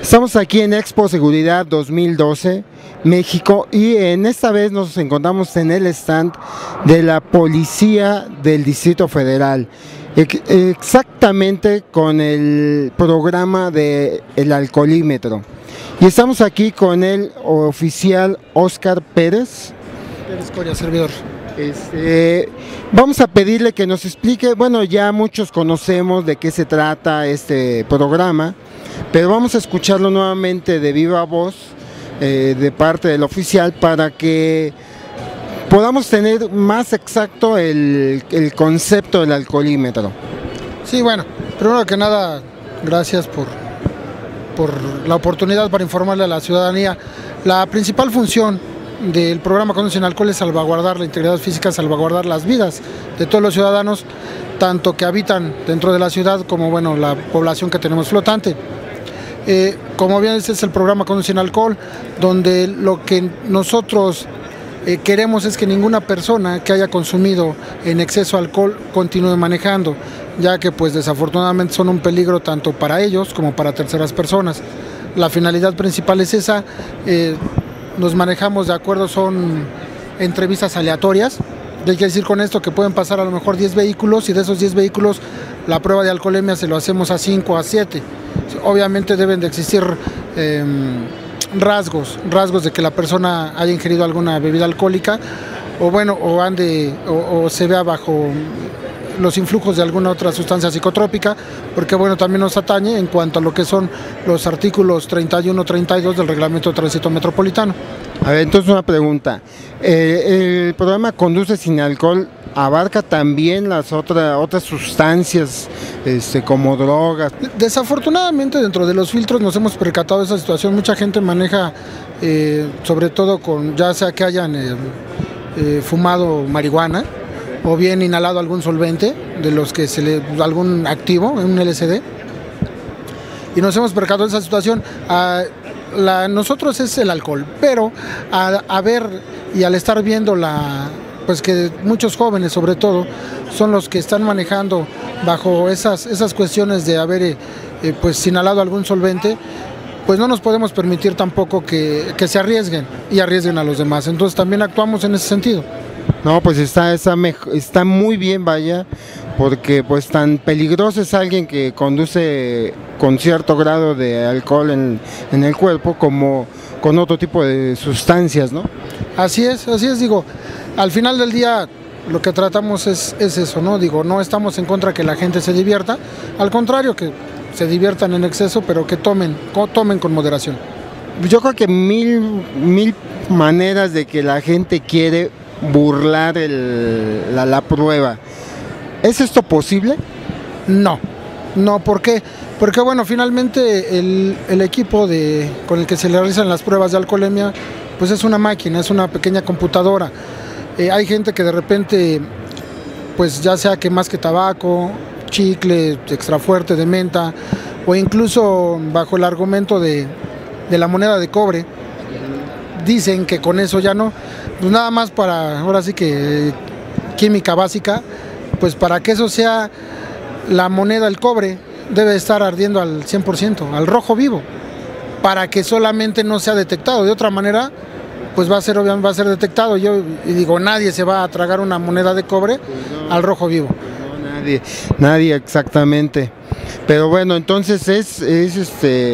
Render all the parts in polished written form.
Estamos aquí en Expo Seguridad 2012, México, y en esta vez nos encontramos en el stand de la Policía del Distrito Federal, exactamente con el programa del alcoholímetro. Y estamos aquí con el oficial Óscar Pérez. Pérez Coria, servidor. Vamos a pedirle que nos explique, bueno, ya muchos conocemos de qué se trata este programa, pero vamos a escucharlo nuevamente de viva voz de parte del oficial para que podamos tener más exacto el concepto del alcoholímetro. Sí, bueno, primero que nada, gracias por la oportunidad para informarle a la ciudadanía. La principal función del programa Conduce sin Alcohol es salvaguardar la integridad física, salvaguardar las vidas de todos los ciudadanos, tanto que habitan dentro de la ciudad como, bueno, la población que tenemos flotante. Como bien este es el programa Conduce sin Alcohol, donde lo que nosotros queremos es que ninguna persona que haya consumido en exceso alcohol continúe manejando, ya que pues desafortunadamente son un peligro tanto para ellos como para terceras personas. La finalidad principal es esa. Nos manejamos de acuerdo, son entrevistas aleatorias. Quiere decir con esto que pueden pasar a lo mejor 10 vehículos y de esos 10 vehículos la prueba de alcoholemia se lo hacemos a 5 o a 7. Obviamente deben de existir rasgos de que la persona haya ingerido alguna bebida alcohólica o bueno, o se vea bajo los influjos de alguna otra sustancia psicotrópica, porque bueno, también nos atañe en cuanto a lo que son los artículos 31 y 32 del Reglamento de Tránsito Metropolitano. A ver, entonces una pregunta, el programa Conduce sin Alcohol abarca también las otras sustancias como drogas. Desafortunadamente dentro de los filtros nos hemos percatado de esa situación. Mucha gente maneja sobre todo con, ya sea que hayan fumado marihuana o bien inhalado algún solvente de los que algún activo, un LSD, y nos hemos percatado de esa situación. Nosotros es el alcohol, pero a ver y al estar viendo pues que muchos jóvenes sobre todo son los que están manejando bajo esas cuestiones de haber pues inhalado algún solvente, pues no nos podemos permitir tampoco que se arriesguen y arriesguen a los demás. Entonces también actuamos en ese sentido. No, pues está muy bien, vaya, porque pues tan peligroso es alguien que conduce con cierto grado de alcohol en el cuerpo como con otro tipo de sustancias, ¿no? Así es, digo, al final del día lo que tratamos es eso, ¿no? Digo, no estamos en contra de que la gente se divierta, al contrario, que se diviertan en exceso, pero que tomen con moderación. Yo creo que mil maneras de que la gente quiere burlar la prueba. ¿Es esto posible? No, ¿por qué? Porque bueno, finalmente el equipo con el que se le realizan las pruebas de alcoholemia, pues es una máquina, es una pequeña computadora. Hay gente que de repente, pues ya sea que más que tabaco, chicle extra fuerte de menta, o incluso bajo el argumento de la moneda de cobre, dicen que con eso ya no, pues nada más para, ahora sí que química básica, pues para que eso sea la moneda, el cobre, debe estar ardiendo al 100%, al rojo vivo, para que solamente no sea detectado. De otra manera, pues va a ser detectado. Yo digo, nadie se va a tragar una moneda de cobre al rojo vivo. No, nadie exactamente. Pero bueno, entonces es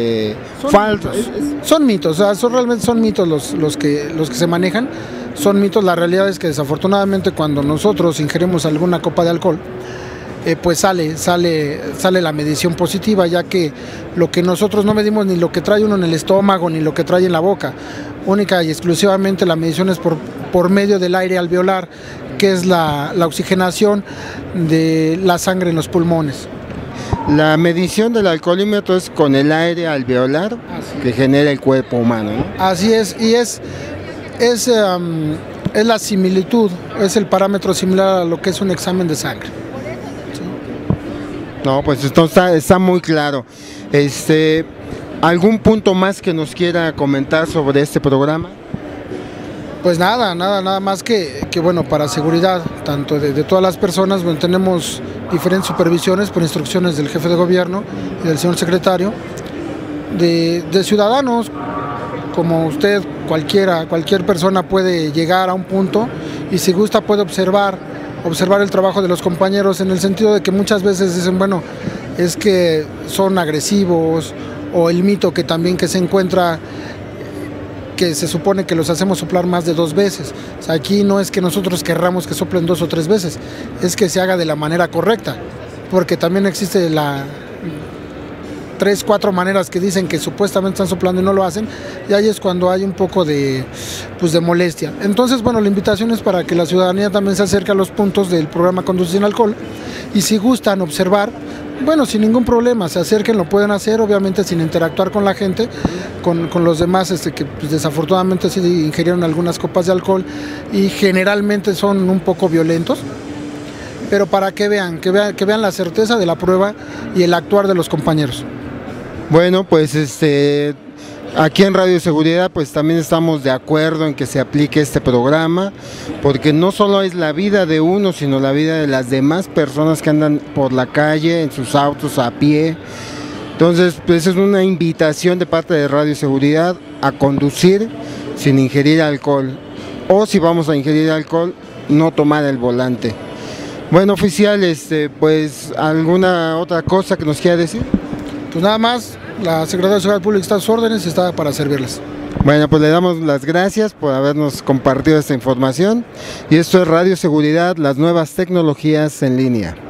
falso. Son mitos, o sea, realmente son mitos los que se manejan, son mitos. La realidad es que desafortunadamente cuando nosotros ingerimos alguna copa de alcohol, pues sale la medición positiva, ya que lo que nosotros no medimos ni lo que trae uno en el estómago ni lo que trae en la boca, única y exclusivamente la medición es por medio del aire alveolar, que es la oxigenación de la sangre en los pulmones. La medición del alcoholímetro es con el aire alveolar que genera el cuerpo humano, ¿no? Así es, y es la similitud, es el parámetro similar a lo que es un examen de sangre. ¿Sí? No, pues esto está muy claro. ¿Algún punto más que nos quiera comentar sobre este programa? Pues nada más que bueno, para seguridad tanto de todas las personas, bueno, tenemos diferentes supervisiones por instrucciones del jefe de gobierno y del señor secretario, de ciudadanos, como usted, cualquier persona puede llegar a un punto y si gusta puede observar el trabajo de los compañeros, en el sentido de que muchas veces dicen, bueno, es que son agresivos, o el mito que también que se encuentra, que se supone que los hacemos soplar más de 2 veces. O sea, aquí no es que nosotros querramos que soplen 2 o 3 veces, es que se haga de la manera correcta, porque también existe 3, 4 maneras que dicen que supuestamente están soplando y no lo hacen, y ahí es cuando hay un poco de molestia. Entonces, bueno, la invitación es para que la ciudadanía también se acerque a los puntos del programa Conduce sin Alcohol, y si gustan observar, bueno, sin ningún problema, se acerquen, lo pueden hacer, obviamente sin interactuar con la gente, con los demás que pues, desafortunadamente sí ingirieron algunas copas de alcohol y generalmente son un poco violentos, pero para que vean la certeza de la prueba y el actuar de los compañeros. Bueno, pues aquí en Radio Seguridad pues también estamos de acuerdo en que se aplique este programa, porque no solo es la vida de uno, sino la vida de las demás personas que andan por la calle, en sus autos, a pie. Entonces, pues es una invitación de parte de Radio Seguridad a conducir sin ingerir alcohol, o si vamos a ingerir alcohol, no tomar el volante. Bueno, oficial, pues ¿alguna otra cosa que nos quiera decir? Pues nada más, la Secretaría de Seguridad Pública está a sus órdenes y está para servirles. Bueno, pues le damos las gracias por habernos compartido esta información, y esto es Radio Seguridad, las nuevas tecnologías en línea.